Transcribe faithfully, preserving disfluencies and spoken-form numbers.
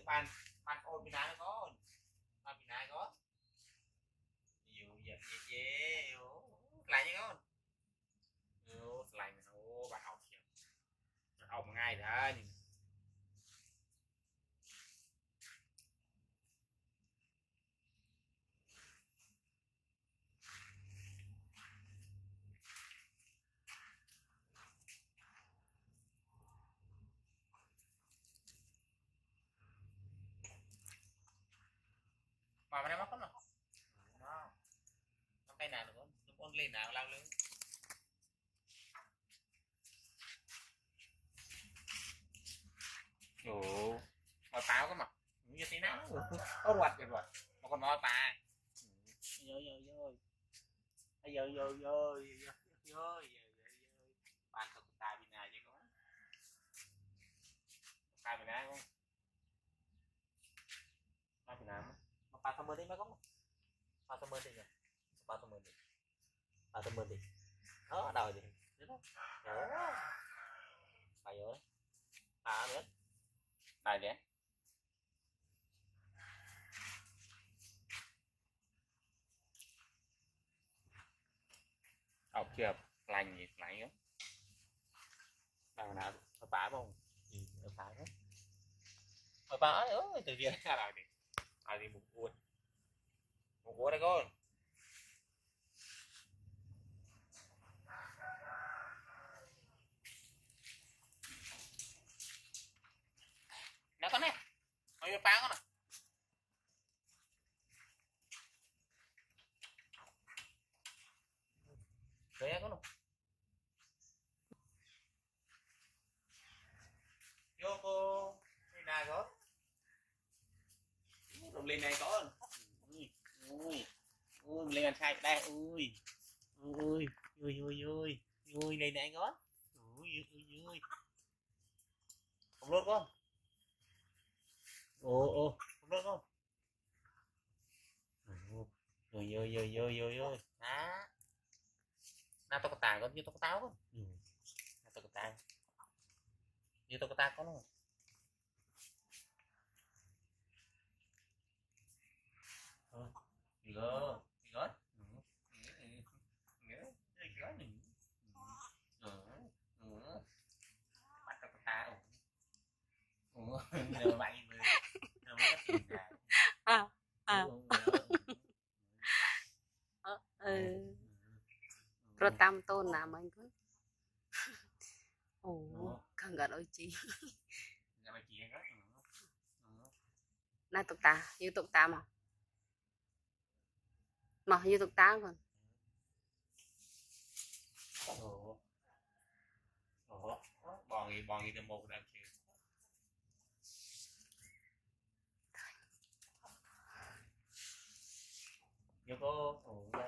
bàn bàn ôn bên này nó có bàn bên này có nhiều giờ gì chứ lại như con lại nó bạn học học ngay đã mà bên đây mất không nào nó cái nào nữa nó con lên nào lao lên ồ mà tao cái mặt như thế nào có ruột vậy rồi mà còn nói ta rồi rồi rồi rồi rồi rồi rồi bạn thật tài bên này chứ có tài bên này không tài bên này mà ba thăm đi mấy con ba thăm đi rồi ba thăm đi ba thăm đi đó đầu gì đó phải rồi à nữa tài đấy học chưa lành gì lành á đằng nào ở bả không ở bả đó ở bả ơi từ kia ra lại đi ai đi một cuốn một cuốn đây con nè con nè mày bị phá con à đấy con vô cô đây này có đồng lên này con ui ui ui lên ăn sai đây ui ui ui ui ui ui này này con ui ui ui không luôn con ồ ồ không luôn con ui ui ui ui ui ui á na tôi có tài con như tôi có táo con na tôi có tài như tôi có ta con không Gỡ, gỡ. Bắt được ta ủa nhờ bạn à à ừ rồi tam tôn nào mình cứ ồ càng gần ơi chị na tục ta như tục ta mà mà như tục ta còn bò gì bò gì từ một đã chịu vô cô